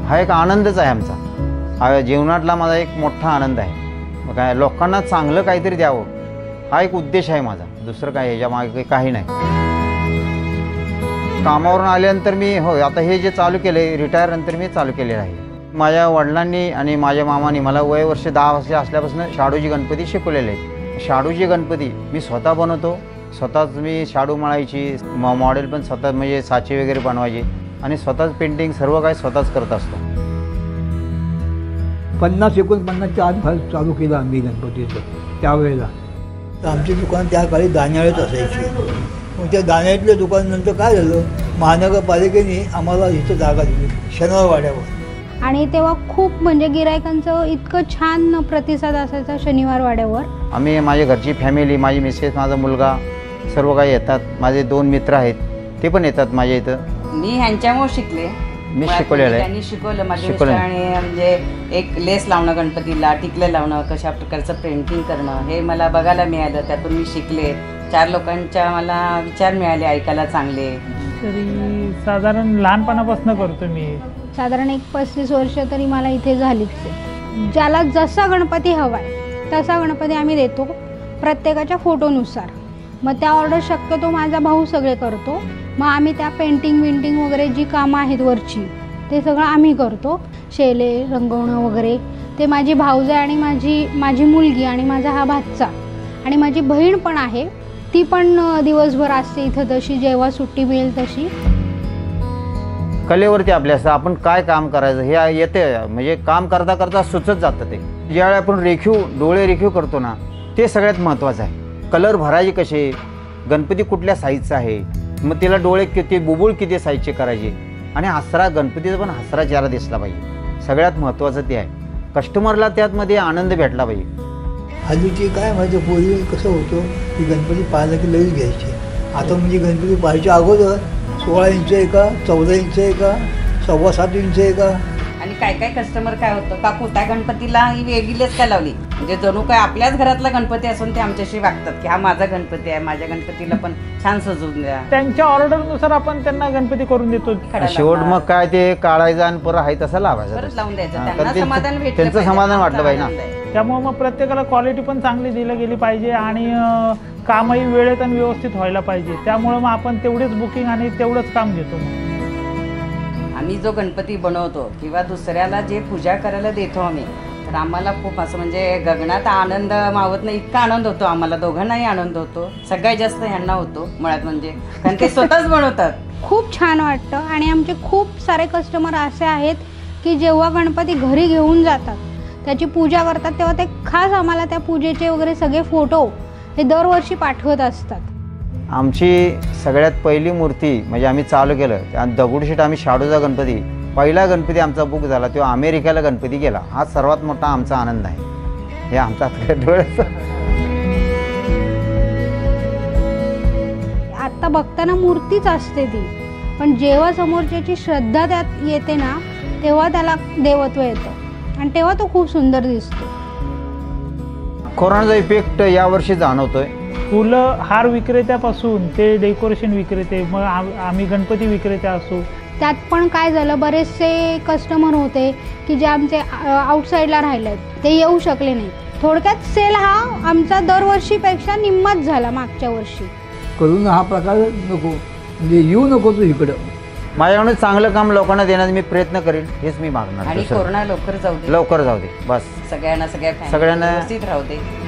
हा एक आनंदच आहे आमचा, हा जीवनातला माझा एक मोठा आनंद आहे। मग काय लोकांना चांगलं काहीतरी द्यावं हा एक उद्देश आहे माझा, दुसरं काय ह्याच्यामागे काही नाही। कामावरून आल्यानंतर मी आता हे जे चालू केलं आहे रिटायर नंतर मी चालू केलेलं आहे। माझ्या वडिलांनी आणि माझ्या मामांनी मला वय वर्ष 10 वर्ष असल्यापासून शाडूची गणपती शिकवलेले आहेत। शाडूची गणपती मी स्वतः बनवतो, स्वतःच मी शाडू मळायची मॉडेल पण स्वतः म्हणजे साचे वगैरे बनवायचे आणि स्वतःच पेंटिंग सर्व काही स्वतःच करत असतो। 50-49च्या आत चालू केलं आम्ही गणपतीचं त्यावेळेला। तर आमची दुकान त्या काळी दाण्याळ्यात असायची, मग त्या दाण्यातल्या दुकानानंतर काय झालं, महानगरपालिकेने आम्हाला इथं जागा दिली शनिवार वाड्यावर, आणि तेव्हा खूप म्हणजे गिरायकांचं इतकं छान प्रतिसाद असायचा शनिवार वाड्यावर। आम्ही माझ्या घरची फॅमिली, माझी मिसेस, माझा मुलगा सर्व काही येतात, माझे 2 मित्र आहेत ते पण येतात माझ्या इथं। मी ह्यांच्यामुळे शिकले, मी शिकवलेलं आहे, त्यांनी शिकवलं माझ्या मिस्टरांनी, म्हणजे एक लेस लावणं गणपतीला, टिकलं लावणं, कशा प्रकारचं पेंटिंग करणं हे मला बघायला मिळालं, त्यातून मी शिकले। 4 लोकांच्या मला विचार मिळाले ऐकायला चांगले। तरी साधारण लहानपणापासून करतो मी, साधारण एक 35 वर्ष तरी मला इथे झालीच आहे। ज्याला जसा गणपती हवाय तसा गणपती आम्ही देतो प्रत्येकाच्या फोटोनुसार। मग त्या ऑर्डर शक्यतो माझा भाऊ सगळे करतो, मग आम्ही त्या पेंटिंग विंटिंग वगैरे जी कामं आहेत वरची ते सगळं आम्ही करतो, शेले रंगवणं वगैरे ते माझी भाऊजाई आणि माझी मुलगी आणि माझा हा भाचा आणि माझी बहीण पण आहे, ती पण दिवसभर असते इथं, तशी जेव्हा सुट्टी मिळेल तशी। कलेवरती आपल्या आपण काय काम करायचं हे येते, म्हणजे काम करता करता सुचत जातं ते। ज्यावेळी आपण डोळे रेखीव करतो ना ते सगळ्यात महत्त्वाचं आहे। कलर भरायचे कसे, गणपती कुठल्या साईजचा आहे, मग तिला डोळे किती, बुबुळ किती साईजचे करायचे, आणि हसरा गणपतीचा पण हसरा चेहरा दिसला पाहिजे, सगळ्यात महत्त्वाचं ते आहे। कस्टमरला त्यातमध्ये आनंद भेटला पाहिजे। हल्लीची काय म्हणजे पूर्वी कसं होतं की गणपती पाहायला की लगेच घ्यायचे, आता म्हणजे गणपती पाहायच्या अगोदर 16 इंच आहे का, 14 इंच आहे का, 7.25 इंच आहे का। आणि काय काय कस्टमर काय होतं, काकू त्या गणपतीला ही वेगळी लेस काय लावली, म्हणजे जणू काय आपल्याच घरातला गणपती असून ते आमच्याशी वागतात की हा माझा गणपती आहे, माझ्या गणपतीला पण छान सजवून द्या। त्यांच्या ऑर्डरनुसार आपण त्यांना गणपती करून देतो। शेवट मग काय ते काढायचं आणि परत आहे तसं लावायचं, परत लावून द्यायचं, कारण त्यांना समाधान भेटलं त्यांचं पाहिजे, समाधान वाटलं आमचा पाहिजे ना। आनंद आहे। त्यामुळे मग प्रत्येकाला क्वालिटी पण चांगली दिली गेली पाहिजे आणि कामही वेळेत आणि व्यवस्थित व्हायला पाहिजे, त्यामुळे मग आपण तेवढेच बुकिंग आणि तेवढंच काम घेतो। आम्ही जो गणपती बनवतो किंवा दुसऱ्याला जे पूजा करायला देतो आम्ही, तर आम्हाला खूप असं म्हणजे गगनात आनंद मावत नाही इतका आनंद होतो आम्हाला, दोघांनाही आनंद होतो, सगळ्यात जास्त ह्यांना होतो मुळात म्हणजे, कारण ते स्वतःच बनवतात। खूप छान वाटतं, आणि आमचे खूप सारे कस्टमर असे आहेत की जेव्हा गणपती घरी घेऊन जातात त्याची पूजा करतात तेव्हा ते खास आम्हाला त्या पूजेचे वगैरे सगळे फोटो हे दरवर्षी पाठवत असतात। आमची सगळ्यात पहिली मूर्ती म्हणजे आम्ही चालू केलं त्या दगडूशेठ, आम्ही शाडूचा गणपती, पहिला गणपती आमचा बुक झाला तेव्हा अमेरिकेला गणपती गेला, हा सर्वात मोठा आमचा आनंद आहे। हे आमचा डोळ्याचं आता बघताना मूर्तीच असते ती, पण जेव्हा समोरच्याची श्रद्धा त्यात येते ना तेव्हा त्याला देवत्व येतं आणि तेव्हा तो खूप सुंदर दिसतो। कोरोनाचा इफेक्ट यावर्षी जाणवतोय। फुलं हार विक्रेत्यापासून ते डेकोरेशन विक्रेते, मग आम्ही गणपती विक्रेते असू, त्यात पण काय झालं, बरेचसे कस्टमर होते की जे आमचे आउटसाईडला राहिले ते येऊ शकले नाही। थोडक्यात सेल हा आमचा दरवर्षीपेक्षा निम्माच झाला मागच्या वर्षी। करून हा प्रकार नको, म्हणजे येऊ नको तू इकडं। माझ्याकडून चांगलं काम लोकांना देण्याचा मी प्रयत्न करेन, हेच मी मागणार। आणि कोरोना लवकर जाऊ दे, लवकर जाऊ दे बस, सगळ्यांना सगळ्यांना व्यवस्थित राहू दे।